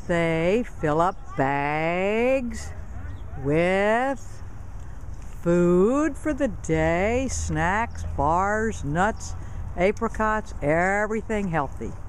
they fill up bags with food for the day, snacks, bars, nuts, apricots, everything healthy.